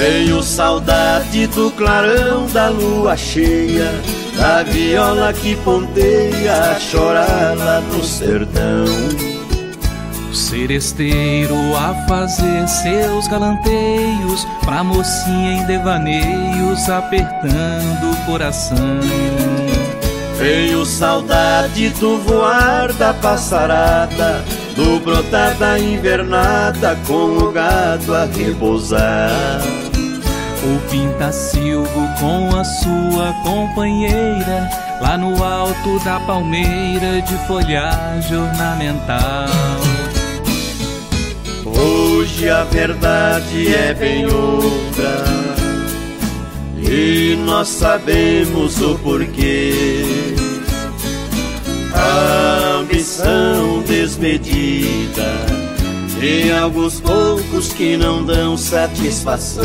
Tenho saudade do clarão da lua cheia, da viola que ponteia a chorar lá no sertão. O seresteiro a fazer seus galanteios, pra mocinha em devaneios apertando o coração. Tenho saudade do voar da passarada, do brotar da invernada com o gado a repousar. O pintacilgo com a sua companheira, lá no alto da palmeira de folhagem ornamental. Hoje a verdade é bem outra, e nós sabemos o porquê. A ambição desmedida de alguns poucos que não dão satisfação.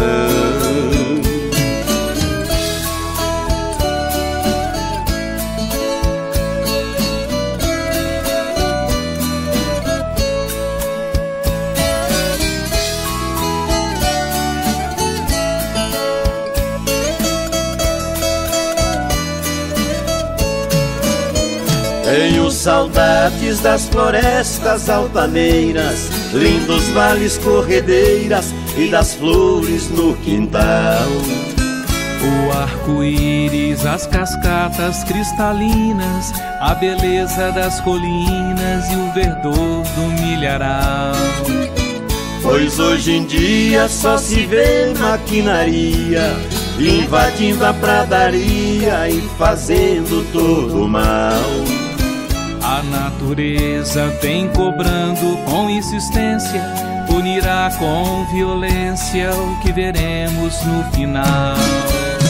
Tenho saudades das florestas altaneiras, lindos vales corredeiras e das flores no quintal. O arco-íris, as cascatas cristalinas, a beleza das colinas e o verdor do milharal. Pois hoje em dia só se vê maquinaria invadindo a pradaria e fazendo todo o mal. A natureza vem cobrando com insistência, punirá com violência o que veremos no final.